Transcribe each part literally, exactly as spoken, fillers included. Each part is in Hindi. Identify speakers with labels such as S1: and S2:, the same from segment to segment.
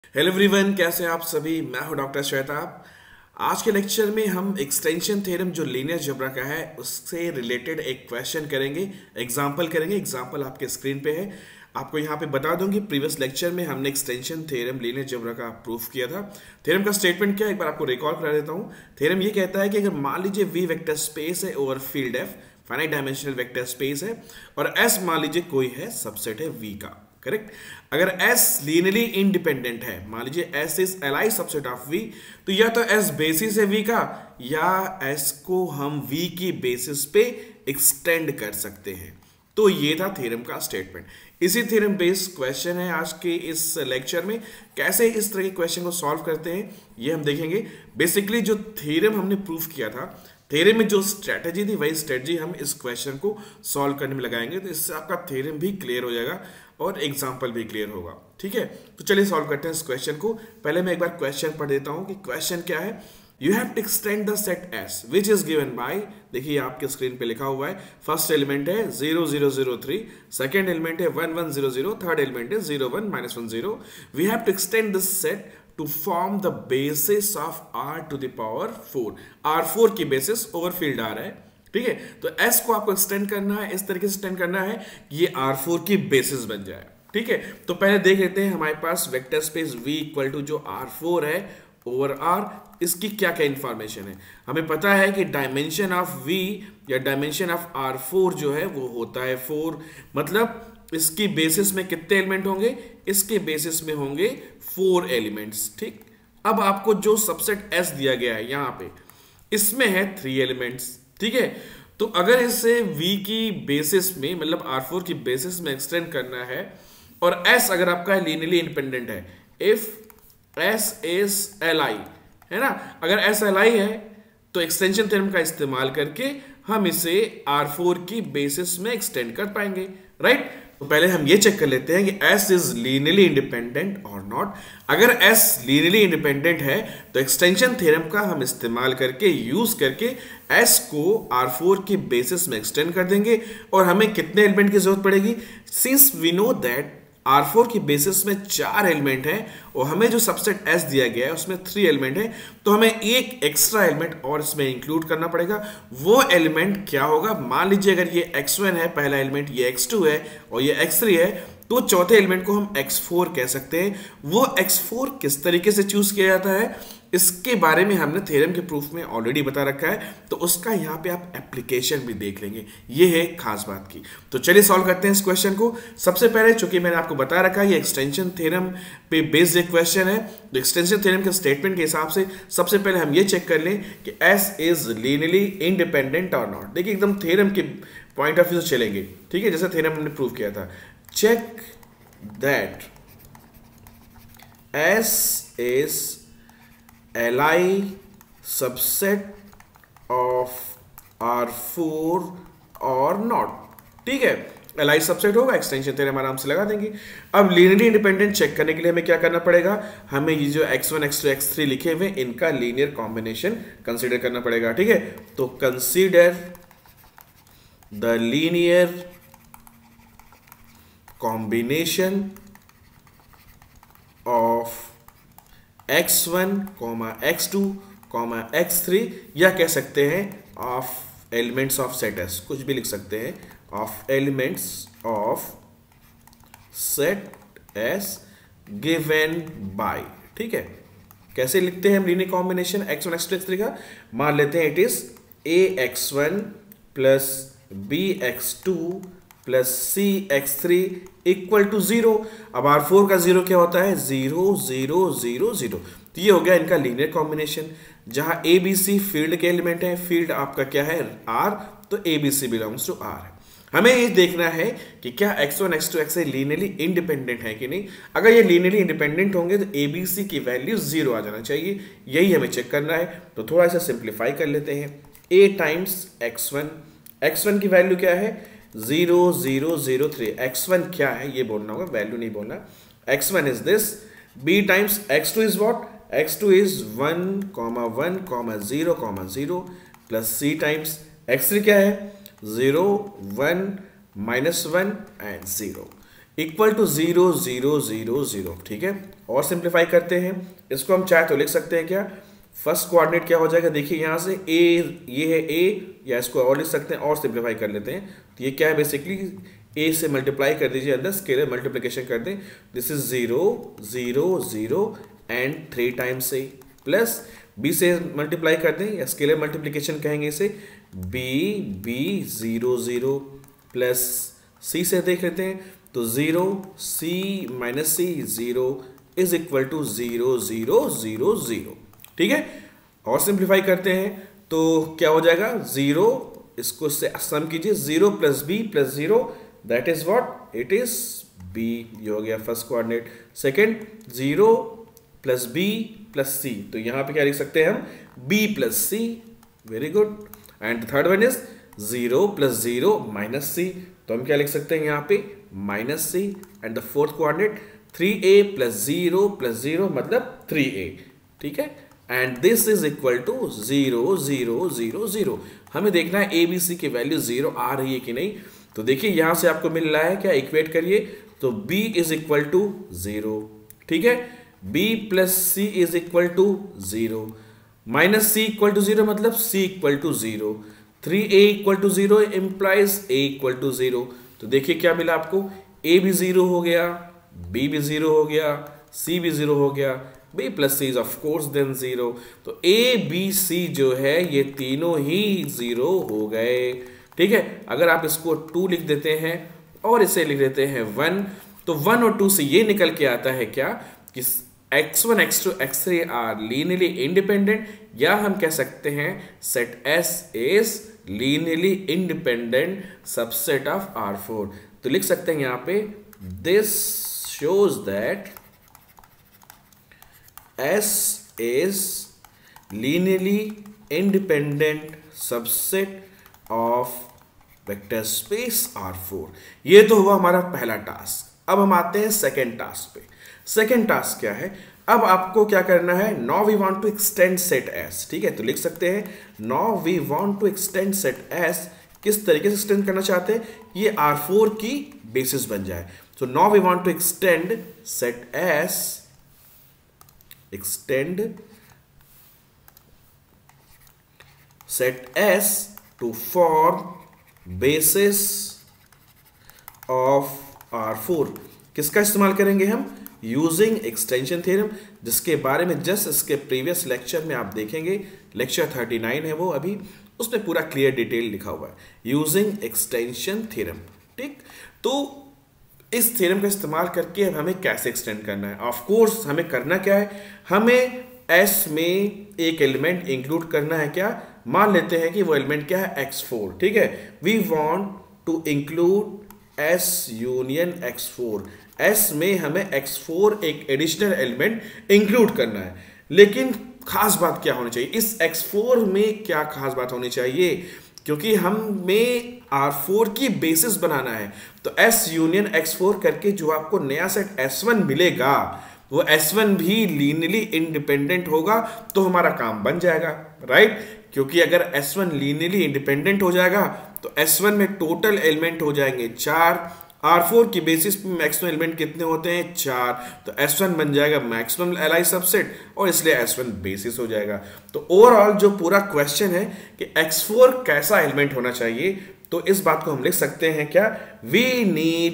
S1: हेलो एवरीवन, कैसे हैं आप सभी। मैं हूं डॉक्टर श्वेताब। आज के लेक्चर में हम एक्सटेंशन थ्योरम जो लीनियर अलजेब्रा का है उससे रिलेटेड एक क्वेश्चन करेंगे, एग्जांपल करेंगे। एग्जांपल आपके स्क्रीन पे है। आपको यहाँ पे बता दूं कि प्रीवियस लेक्चर में हमने एक्सटेंशन थ्योरम लीनियर अलजेब्रा का प्रूफ किया था। थ्योरम का स्टेटमेंट क्या है, एक बार आपको रिकॉल करा देता हूँ। थ्योरम ये कहता है कि अगर मान लीजिए वी वेक्टर स्पेस है over field F, finite dimensional vector space है, और एस मान लीजिए कोई है सबसेट है वी का, करेक्ट। अगर S लीनियरली इंडिपेंडेंट है, मान लीजिए S is LI subset of V, तो या तो S बेसिस है V का, या S को हम V की बेसिस पे एक्सटेंड कर सकते हैं। तो ये था थ्योरम का स्टेटमेंट। इसी थ्योरम बेस्ड क्वेश्चन है आज के इस लेक्चर में। कैसे इस तरह के क्वेश्चन को सॉल्व करते हैं ये हम देखेंगे। बेसिकली जो थ्योरम हमने प्रूफ किया था, थ्योरम में जो स्ट्रेटजी थी वही स्ट्रेटजी हम इस क्वेश्चन को सॉल्व करने में लगाएंगे। तो इससे आपका थ्योरम भी क्लियर हो जाएगा और एग्जाम्पल भी क्लियर होगा, ठीक है। तो चलिए सॉल्व करते हैं इस क्वेश्चन को। पहले मैं एक बार क्वेश्चन पढ़ देता हूं कि क्वेश्चन क्या है। You have to extend the set S which is given by, देखिए आपके स्क्रीन पे लिखा हुआ है, फर्स्ट एलिमेंट है zero zero zero three, second element है one one zero zero, third element है zero one minus one zero. We have to extend this set to form the basis of R to the power four. R four की बेसिस ओवर फील्ड आर है, ठीक है। तो S को आपको एक्सटेंड करना है, इस तरीके से एक्सटेंड करना है कि ये आर फोर की बेसिस बन जाए, ठीक है। तो पहले देख लेते हैं हमारे पास vector space V equal to जो आर फोर है ओवर R, इसकी क्या क्या इंफॉर्मेशन है। हमें पता है कि डायमेंशन ऑफ V या डायमेंशन ऑफ आर फोर जो है वो होता है फोर। मतलब इसकी बेसिस में कितने एलिमेंट होंगे, इसके बेसिस में होंगे फोर एलिमेंट्स, ठीक। अब आपको जो सबसेट S दिया गया है यहाँ पे, इसमें है थ्री एलिमेंट्स, ठीक है। तो अगर इसे V की बेसिस में, मतलब आर फोर की बेसिस में एक्सटेंड करना है, और S अगर आपका लीनियरली इंडिपेंडेंट है, इफ S इज Li, है ना, अगर S Li है तो एक्सटेंशन थ्योरम का इस्तेमाल करके हम इसे आर फोर की बेसिस में एक्सटेंड कर पाएंगे, राइट। तो पहले हम ये चेक कर लेते हैं कि S इज लीनियरली इंडिपेंडेंट और नॉट। अगर S लीनियरली इंडिपेंडेंट है तो एक्सटेंशन थ्योरम का हम इस्तेमाल करके, यूज करके S को आर फोर की बेसिस में एक्सटेंड कर देंगे। और हमें कितने एलिमेंट की जरूरत पड़ेगी, since we know that R four की बेसिस में चार एलिमेंट हैं और हमें जो सबसेट S दिया गया है उसमें थ्री एलिमेंट है, तो हमें एक एक्स्ट्रा एलिमेंट और इसमें इंक्लूड करना पड़ेगा। वो एलिमेंट क्या होगा, मान लीजिए अगर ये एक्स वन है पहला एलिमेंट, ये एक्स टू है और ये एक्स थ्री है, तो चौथे एलिमेंट को हम एक्स फोर कह सकते हैं। वो एक्स फोर किस तरीके से चूज किया जाता है इसके बारे में हमने थ्योरम के प्रूफ में ऑलरेडी बता रखा है, तो उसका यहाँ पे आप एप्लीकेशन भी देख लेंगे, ये है खास बात की। तो चलिए सॉल्व करते हैं इस क्वेश्चन को। सबसे पहले चूंकि मैंने आपको बता रखा है ये एक्सटेंशन थ्योरम पे बेस्ड एक क्वेश्चन है, तो एक्सटेंशन थ्योरम के स्टेटमेंट के हिसाब से सबसे पहले हम ये चेक कर लें कि S इज लीनियरली इंडिपेंडेंट और नॉट। देखिए एकदम थ्योरम के पॉइंट ऑफ व्यू से चलेंगे, ठीक है, जैसे थ्योरम हमने प्रूव किया था। Check that S is Li subset of R four और नॉट, ठीक है। Li सबसेट होगा, एक्सटेंशन थ्योरम आराम से लगा देंगे। अब लीनियरली इंडिपेंडेंट चेक करने के लिए हमें क्या करना पड़ेगा, हमें ये जो X one x two x three लिखे हुए इनका लीनियर कॉम्बिनेशन कंसीडर करना पड़ेगा, ठीक है। तो consider the linear combination of x one, x two, x three, या कह सकते हैं of elements of set S, कुछ भी लिख सकते हैं, of elements of set S given by, ठीक है। कैसे लिखते हैं हम linear combination X one x two x three का, मान लेते हैं it is A X one plus B X two plus C X three equal to zero. अब आर फोर का जीरो क्या होता है, जीरो जीरो जीरो जीरो। तो ये हो गया इनका लीनियर कॉम्बिनेशन, जहां ए बी सी फील्ड के एलिमेंट है, फील्ड आपका क्या है आर, तो A B C belongs to R है। हमें ये देखना है कि क्या X one x two X linearly independent है कि नहीं। अगर ये लीनियरली इंडिपेंडेंट होंगे तो ए बी सी की वैल्यू जीरो आ जाना चाहिए, यही हमें चेक करना है। तो थोड़ा सा सिंप्लीफाई कर लेते हैं। A times x one, x one की वैल्यू क्या है, zero zero zero three. X one क्या है ये बोलना होगा, वैल्यू नहीं बोलना। X one is this, B times x two is what, X two is one comma one comma zero comma zero, plus C times x three क्या है, zero one minus one and zero, equal to zero zero zero zero, ठीक है। और सिंप्लीफाई करते हैं। इसको हम चाहे तो लिख सकते हैं क्या, फर्स्ट कोऑर्डिनेट क्या हो जाएगा, देखिए यहाँ से ए, ये है ए, या इसको और लिख सकते हैं और सिंप्लीफाई कर लेते हैं। तो ये क्या है, बेसिकली ए से मल्टीप्लाई कर दीजिए, अंदर स्केलर मल्टीप्लिकेशन कर दें। This is zero zero zero and three times A, plus B से मल्टीप्लाई कर दें या स्केलर मल्टीप्लिकेशन कहेंगे इसे, B B zero zero, plus C से देख लेते हैं तो zero C minus C zero is equal to zero zero zero zero. ठीक है, और सिंप्लीफाई करते हैं तो क्या हो जाएगा, जीरो, इसको से सम कीजिए, zero plus B plus zero, that is what, it is B. ये हो गया first coordinate. Second, zero plus B plus C, तो यहां पे क्या लिख सकते हैं हम, B plus C, very good. And third one is zero plus zero minus C, तो हम क्या लिख सकते हैं यहाँ पे, minus C. And the fourth coordinate three A plus zero plus zero मतलब थ्री ए। ठीक है, and this is equal to zero zero zero zero. हमें देखना है ए बी सी की वैल्यू जीरो आ रही है कि नहीं। तो देखिए यहां से आपको मिल रहा है क्या, इक्वेट करिए तो b is equal to zero. ठीक है, b plus C is equal to zero, minus C equal to zero मतलब c equal to zero, three A equal to zero implies a equal to zero. तो देखिए क्या मिला आपको, a भी जीरो हो गया, b भी जीरो हो गया, c भी जीरो हो गया, b plus C is of course then zero. तो a b c जो है ये तीनों ही जीरो हो गए। ठीक है, अगर आप इसको टू लिख देते हैं और इसे लिख देते हैं वन, तो वन और टू से ये निकल के आता है क्या कि X one, x two, x three are linearly independent, या हम कह सकते हैं set S is linearly independent subset of R four. तो लिख सकते हैं यहां पे, this shows that S is linearly independent subset of vector space R four. ये तो हुआ हमारा पहला टास्क। अब हम आते हैं सेकेंड टास्क पे। सेकेंड टास्क क्या है, अब आपको क्या करना है, now we want to extend set S. ठीक है, तो लिख सकते हैं now we want to extend set S. किस तरीके से एक्सटेंड करना चाहते हैं, ये आर फोर की बेसिस बन जाए। तो now we want to extend set S, extend set S to form basis of R four. किसका इस्तेमाल करेंगे हम, यूजिंग एक्सटेंशन थ्योरम, जिसके बारे में जस्ट इसके प्रीवियस लेक्चर में आप देखेंगे, लेक्चर थर्टी नाइन है वो अभी, उसमें पूरा क्लियर डिटेल लिखा हुआ है, यूजिंग एक्सटेंशन थ्योरम। ठीक, तो इस थ्योरम का इस्तेमाल करके हमें कैसे एक्सटेंड करना है। ऑफ कोर्स हमें करना क्या है, हमें एस में एक एलिमेंट इंक्लूड करना है। क्या, मान लेते हैं कि वो एलिमेंट क्या है, एक्स फोर। ठीक है, we want to include S union x four. S में हमें एक्स फोर एक एडिशनल एलिमेंट इंक्लूड करना है। लेकिन खास बात क्या होनी चाहिए, इस एक्स फोर में क्या खास बात होनी चाहिए, क्योंकि हमें आर फोर की बेसिस बनाना है। तो एस यूनियन एक्स फोर करके जो आपको नया सेट एस वन मिलेगा, वो एस वन भी लीनियरली इंडिपेंडेंट होगा, तो हमारा काम बन जाएगा, राइट। क्योंकि अगर एस वन लीनियरली इंडिपेंडेंट हो जाएगा तो एस वन में टोटल एलिमेंट हो जाएंगे चार, आर फोर की बेसिस पे मैक्सिमम एलिमेंट कितने होते हैं, चार। तो एस वन बन जाएगा मैक्सिमम एलआई सबसेट, और इसलिए एस वन बेसिस हो जाएगा। तो ओवरऑल जो पूरा क्वेश्चन है कि एक्स फोर कैसा एलिमेंट होना चाहिए, तो इस बात को हम लिख सकते हैं क्या, we need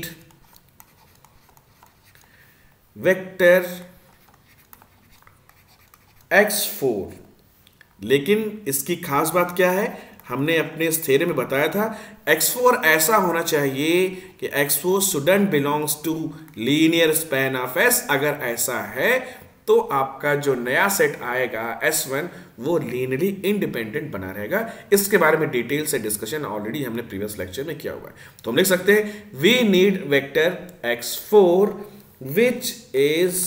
S1: vector X four. लेकिन इसकी खास बात क्या है, हमने अपने इस थ्योरम में बताया था एक्स फोर ऐसा होना चाहिए कि x four shouldn't belongs to linear span of S। अगर ऐसा है तो आपका जो नया सेट आएगा एस वन, वो लीनियरली इंडिपेंडेंट बना रहेगा। इसके बारे में डिटेल से डिस्कशन ऑलरेडी हमने प्रीवियस लेक्चर में किया हुआ है। तो हम लिख सकते हैं we need vector X four which is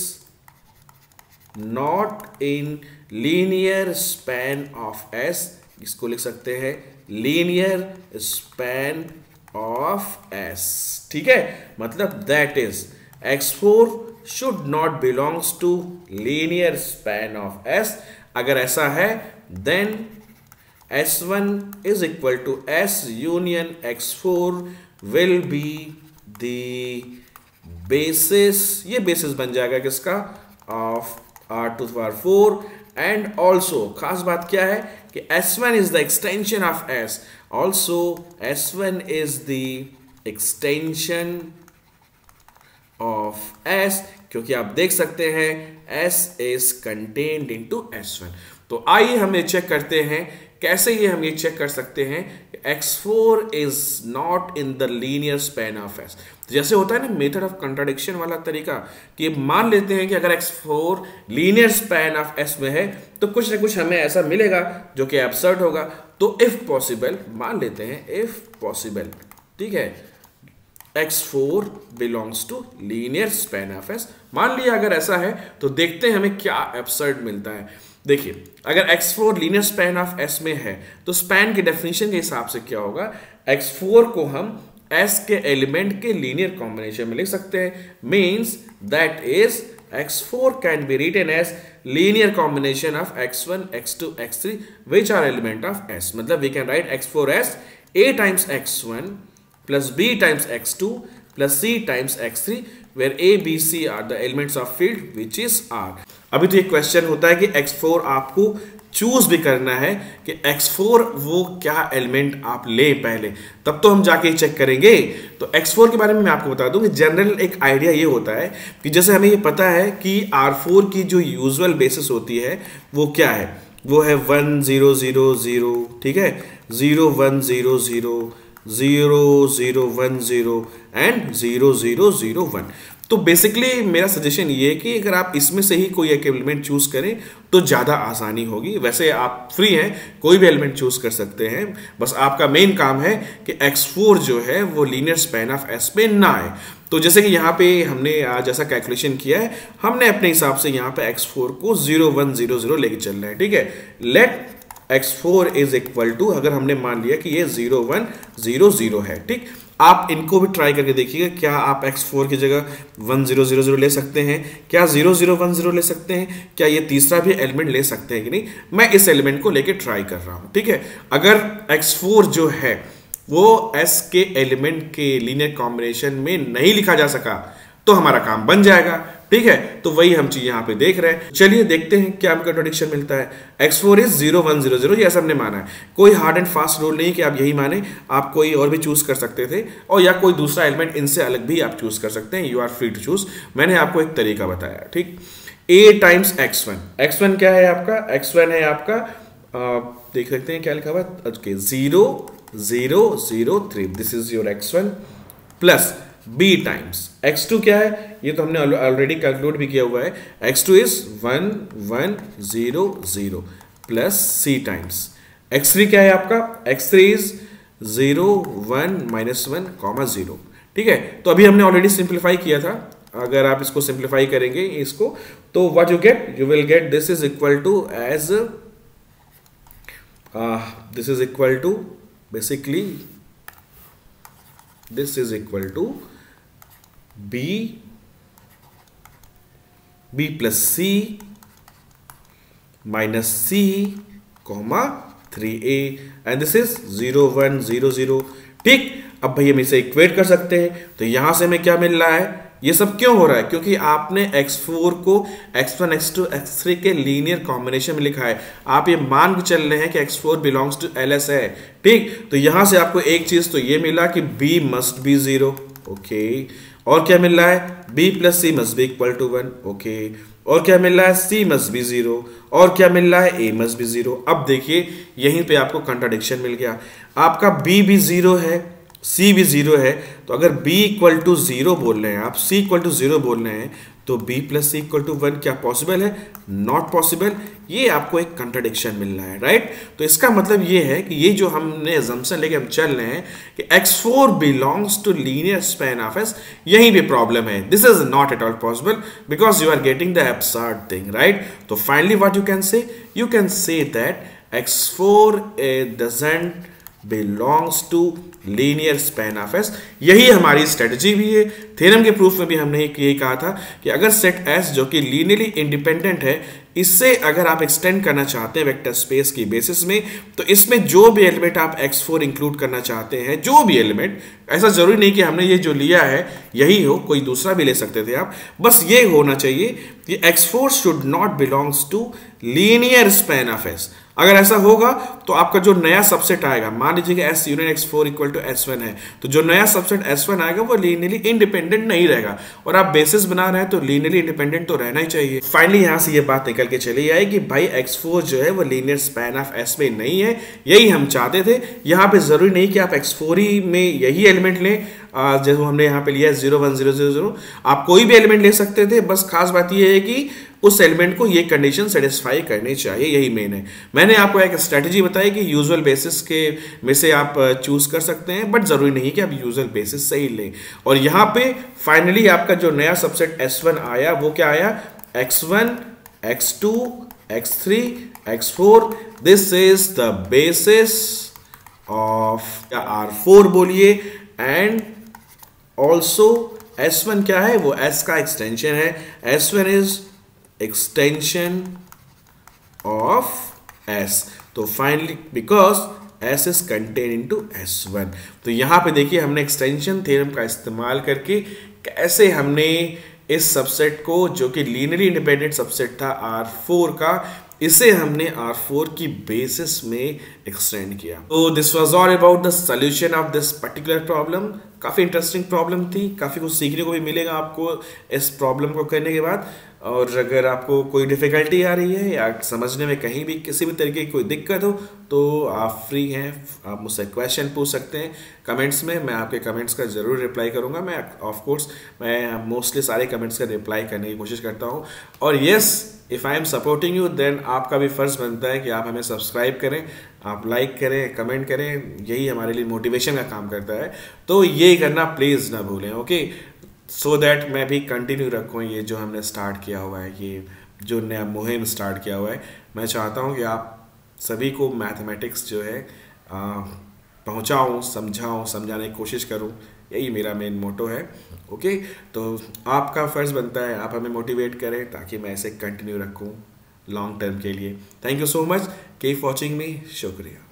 S1: not in linear span of S। इसको लिख सकते हैं लीनियर स्पैन ऑफ S। ठीक है, मतलब that is x four should not belongs to linear span of S। अगर ऐसा है then S one is equal to S union x four will be the basis. ये बेसिस बन जाएगा किसका, of R to power four and also खास बात क्या है कि S one is the extension of S, also S one is the extension of S, क्योंकि आप देख सकते हैं S is contained into S one. तो आइए हम ये चेक करते हैं कैसे ये हम ये चेक कर सकते हैं x four is not in the linear span of S। जैसे होता है ना मेथड ऑफ कंट्राडिक्शन वाला तरीका कि मान लेते हैं कि अगर x four linear span of S में है तो कुछ ना कुछ हमें ऐसा मिलेगा जो कि एब्सर्ड होगा। तो इफ पॉसिबल मान लेते हैं इफ पॉसिबल, ठीक है, x four belongs to linear span of S। मान लिया अगर ऐसा है तो देखते हैं हमें क्या एब्सर्ड मिलता है। देखिए अगर x four linear span of S में है तो स्पैन की डेफिनेशन के हिसाब से क्या होगा, एक्स फोर को हम S के एलिमेंट के लीनियर कॉम्बिनेशन में लिख सकते हैं, means that is x four can be written as linear combination of x one, x two, x three which are element of S। मतलब we can write x four as A times x one plus B times x two plus C times x three where A, B, C are the elements of field which is R। अभी तो ये क्वेश्चन होता है कि एक्स फोर आपको चूज भी करना है कि एक्स फोर वो क्या एलिमेंट आप ले पहले, तब तो हम जाके चेक करेंगे। तो एक्स फोर के बारे में मैं आपको बता दूं कि जनरल एक आइडिया ये होता है कि जैसे हमें ये पता है कि आर फोर की जो यूजुअल बेसिस होती है वो क्या है, वो है वन जीरो जीरो जीरो, ठीक है, zero one zero zero, zero zero one zero and zero zero zero one. तो बेसिकली मेरा सजेशन ये है कि अगर आप इसमें से ही कोई एक एलिमेंट चूज करें तो ज़्यादा आसानी होगी। वैसे आप फ्री हैं, कोई भी एलिमेंट चूज कर सकते हैं, बस आपका मेन काम है कि एक्स फोर जो है वो लीनियर स्पैन ऑफ S पे ना आए। तो जैसे कि यहाँ पे हमने आज ऐसा कैलकुलेशन किया है, हमने अपने हिसाब से यहाँ पे एक्स फोर को जीरो वन जीरो जीरो लेके चलना है, ठीक है। Let x four is equal to, अगर हमने मान लिया कि ये जीरो वन जीरो जीरो है, ठीक, आप इनको भी ट्राई करके देखिएगा, क्या आप एक्स फोर की जगह वन जीरो जीरो जीरो ले सकते हैं, क्या जीरो जीरो वन जीरो ले सकते हैं, क्या ये तीसरा भी एलिमेंट ले सकते हैं कि नहीं। मैं इस एलिमेंट को लेके ट्राई कर रहा हूँ, ठीक है। अगर एक्स फोर जो है वो S के एलिमेंट के लीनियर कॉम्बिनेशन में नहीं लिखा जा सका तो हमारा काम बन जाएगा, ठीक है। तो वही हम चीज यहाँ पे देख रहे हैं। चलिए देखते हैं क्या हमको कंट्राडिक्शन मिलता है। X four is zero one zero zero, ये ऐसा हमने माना है, कोई हार्ड एंड फास्ट रूल नहीं कि आप यही माने, आप कोई और भी चूज कर सकते थे और या कोई दूसरा एलिमेंट इनसे अलग भी आप चूज कर सकते हैं, you are free to choose. मैंने आपको एक तरीका बताया, ठीक। A times x one, x one क्या है आपका, एक्स वन है आपका, आ, देख सकते हैं क्या लिखा हुआ है, okay, zero zero zero three, this is your x one plus b times x two क्या है, ये तो हमने ऑलरेडी कैलकुलेट भी किया हुआ है, x two is one one zero zero plus c times x three क्या है आपका, x three is zero one minus one comma zero, ठीक है। तो अभी हमने ऑलरेडी सिंप्लीफाई किया था, अगर आप इसको सिंप्लीफाई करेंगे इसको तो what you get, you will get this is equal to as this is equal to basically this is equal to b b plus c minus c comma three A and this is zero one zero zero, ठीक। अब भाई हम इसे इक्वेट कर सकते हैं, तो यहां से हमें क्या मिल रहा है, ये सब क्यों हो रहा है, क्योंकि आपने एक्स फोर को x one, x two, x three के लीनियर कॉम्बिनेशन में लिखा है। आप ये मान के चल रहे हैं कि x four belongs to L S है, ठीक। तो यहां से आपको एक चीज तो ये मिला कि b must be zero, okay, और क्या मिल रहा है, b plus C must be equal to one, okay, और क्या मिल रहा है, c मस्ट बी जीरो, और क्या मिल रहा है, a मस्ट बी जीरो। अब देखिए यहीं पे आपको कंट्राडिक्शन मिल गया, आपका b भी जीरो है, c भी जीरो है, तो अगर b इक्वल टू जीरो बोल रहे हैं आप, c इक्वल टू जीरो बोल रहे हैं, तो b plus C equal to one क्या पॉसिबल है, नॉट पॉसिबल। ये आपको एक कंट्राडिक्शन मिल रहा है, राइट। तो इसका मतलब ये है कि ये जो हमने अजम्पशन लेके हम चल रहे हैं कि x four belongs to linear span of S, यहीं पे प्रॉब्लम है। This is not at all possible because you are getting the absurd thing, right. तो finally what you can say, you can say that x four doesn't belongs to linear span of S. यही हमारी स्ट्रेटजी भी है। थ्योरम के प्रूफ में भी हमने ये कहा था कि अगर सेट एस जो कि लीनियरली इंडिपेंडेंट है, इससे अगर आप एक्सटेंड करना चाहते हैं वेक्टर स्पेस की बेसिस में, तो इसमें जो भी एलिमेंट आप एक्स फोर इंक्लूड करना चाहते हैं, जो भी एलिमेंट, ऐसा जरूरी नहीं कि हमने ये जो लिया है यही हो, कोई दूसरा भी ले सकते थे आप, बस ये होना चाहिए कि x four should not belongs to linear span of S. अगर ऐसा होगा तो आपका जो नया सबसेट आएगा, मान लीजिए कि S union x four equal to S one है, तो जो नया सबसेट एस वन आएगा वो लीनियरली इंडिपेंडेंट नहीं रहेगा, और आप बेसिस बना रहे हैं तो लीनियरली इंडिपेंडेंट तो रहना ही चाहिए। फाइनली यहां से ये बात निकल के चली आई कि भाई एक्स फोर जो है वो लीनियर स्पैन ऑफ एस में नहीं है, यही हम चाहते थे। यहाँ पे जरूरी नहीं कि आप एक्स फोर ही में यही एलिमेंट लें, जैसे हमने यहाँ पे लिया zero one zero zero zero, आप कोई भी एलिमेंट ले सकते थे, बस खास बात यह है कि उस एलिमेंट को ये कंडीशन सेटिस्फाई करनी चाहिए, यही मेन है। मैंने आपको एक स्ट्रेटजी बताई कि यूजुअल बेसिस के में से आप चूज कर सकते हैं, बट जरूरी नहीं कि आप यूजुअल बेसिस से ही लें। और यहाँ पे फाइनली आपका जो नया सबसेट एस वन आया वो क्या आया, x one, x two, x three, x four. This is the basis of R four बोलिए, एंड ऑल्सो एस वन क्या है, वो S का एक्सटेंशन है। S one is extension of S। तो finally because S is contain into S one, तो यहां पे देखिए हमने एक्सटेंशन थ्योरम का इस्तेमाल करके कैसे हमने इस सबसेट को, जो कि लीनियरली इंडिपेंडेंट सबसेट था आर फोर का, इसे हमने आर फोर की बेसिस में एक्सटेंड किया। तो this was all about the solution of this particular problem. काफ़ी इंटरेस्टिंग प्रॉब्लम थी, काफ़ी कुछ सीखने को भी मिलेगा आपको इस प्रॉब्लम को करने के बाद। और अगर आपको कोई डिफ़िकल्टी आ रही है या समझने में कहीं भी किसी भी तरीके की कोई दिक्कत हो, तो आप फ्री हैं, आप मुझसे क्वेश्चन पूछ सकते हैं कमेंट्स में। मैं आपके कमेंट्स का ज़रूर रिप्लाई करूँगा। मैं ऑफ कोर्स मैं मोस्टली सारे कमेंट्स का रिप्लाई करने की कोशिश करता हूँ। और yes, if I am supporting you, then आपका भी फ़र्ज़ बनता है कि आप हमें सब्सक्राइब करें, आप लाइक करें, कमेंट करें, यही हमारे लिए मोटिवेशन का काम करता है। तो ये करना प्लीज़ ना भूलें, ओके, सो दैट मैं भी कंटिन्यू रखूँ ये जो हमने स्टार्ट किया हुआ है, ये जो नया मुहिम स्टार्ट किया हुआ है। मैं चाहता हूँ कि आप सभी को मैथमेटिक्स जो है पहुँचाऊँ, समझाऊँ, समझाने की कोशिश करूँ, यही मेरा मेन मोटो है। ओके, तो आपका फ़र्ज़ बनता है आप हमें मोटिवेट करें ताकि मैं ऐसे कंटिन्यू रखूँ लॉन्ग टर्म के लिए। Thank you so much, keep watching me, शुक्रिया।